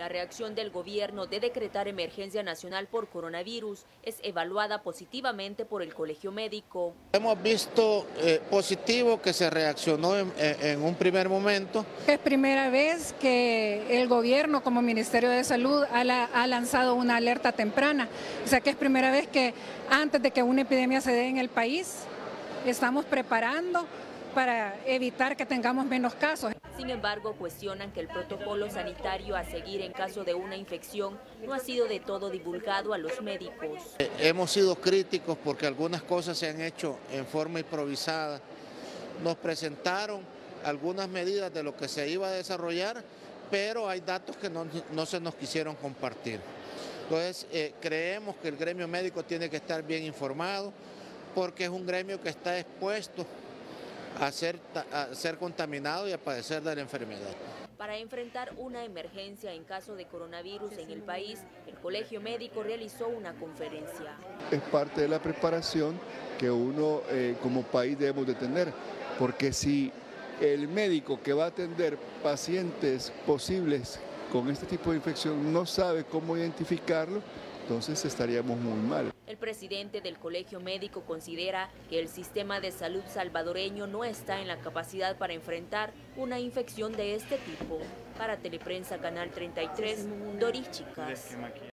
La reacción del gobierno de decretar emergencia nacional por coronavirus es evaluada positivamente por el Colegio Médico. Hemos visto positivo que se reaccionó en un primer momento. Es primera vez que el gobierno como Ministerio de Salud ha lanzado una alerta temprana. O sea que es primera vez que antes de que una epidemia se dé en el país, estamos preparando para evitar que tengamos menos casos. Sin embargo, cuestionan que el protocolo sanitario a seguir en caso de una infección no ha sido de todo divulgado a los médicos. Hemos sido críticos porque algunas cosas se han hecho en forma improvisada. Nos presentaron algunas medidas de lo que se iba a desarrollar, pero hay datos que no se nos quisieron compartir. Entonces, creemos que el gremio médico tiene que estar bien informado porque es un gremio que está expuesto a ser contaminado y a padecer de la enfermedad. Para enfrentar una emergencia en caso de coronavirus en el país, el Colegio Médico realizó una conferencia. Es parte de la preparación que uno como país debemos de tener, porque si el médico que va a atender pacientes posibles con este tipo de infección no sabe cómo identificarlo, entonces estaríamos muy mal. El presidente del Colegio Médico considera que el sistema de salud salvadoreño no está en la capacidad para enfrentar una infección de este tipo. Para Teleprensa Canal 33, Doris Chicas.